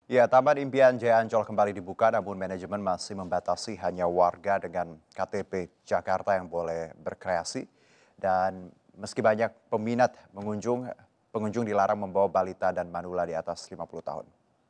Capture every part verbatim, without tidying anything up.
Ya, Taman Impian Jaya Ancol kembali dibuka namun manajemen masih membatasi hanya warga dengan K T P Jakarta yang boleh berkreasi. Dan meski banyak peminat mengunjung, pengunjung dilarang membawa balita dan manula di atas lima puluh tahun.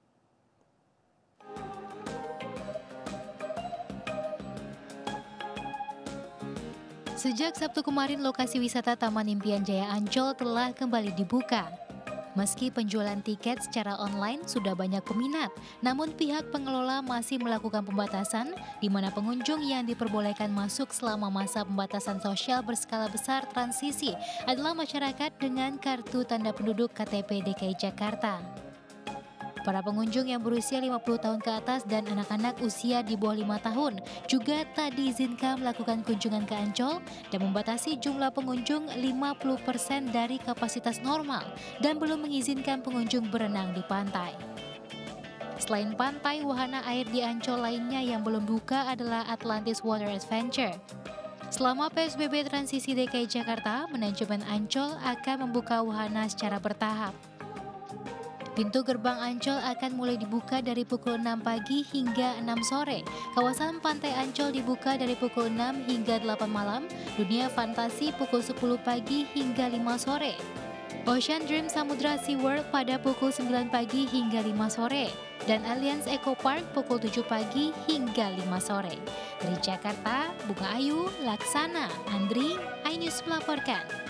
Sejak Sabtu kemarin, lokasi wisata Taman Impian Jaya Ancol telah kembali dibuka. Meski penjualan tiket secara online sudah banyak peminat, namun pihak pengelola masih melakukan pembatasan di mana pengunjung yang diperbolehkan masuk selama masa pembatasan sosial berskala besar transisi adalah masyarakat dengan kartu tanda penduduk K T P D K I Jakarta. Para pengunjung yang berusia lima puluh tahun ke atas dan anak-anak usia di bawah lima tahun juga tak diizinkan melakukan kunjungan ke Ancol dan membatasi jumlah pengunjung lima puluh persen dari kapasitas normal dan belum mengizinkan pengunjung berenang di pantai. Selain pantai, wahana air di Ancol lainnya yang belum buka adalah Atlantis Water Adventure. Selama P S B B transisi D K I Jakarta, manajemen Ancol akan membuka wahana secara bertahap. Pintu gerbang Ancol akan mulai dibuka dari pukul enam pagi hingga enam sore. Kawasan Pantai Ancol dibuka dari pukul enam hingga delapan malam. Dunia Fantasi pukul sepuluh pagi hingga lima sore. Ocean Dream Samudra SeaWorld pada pukul sembilan pagi hingga lima sore. Dan Allianz Eco Park pukul tujuh pagi hingga lima sore. Dari Jakarta, Bunga Ayu, Laksana, Andri, iNews melaporkan.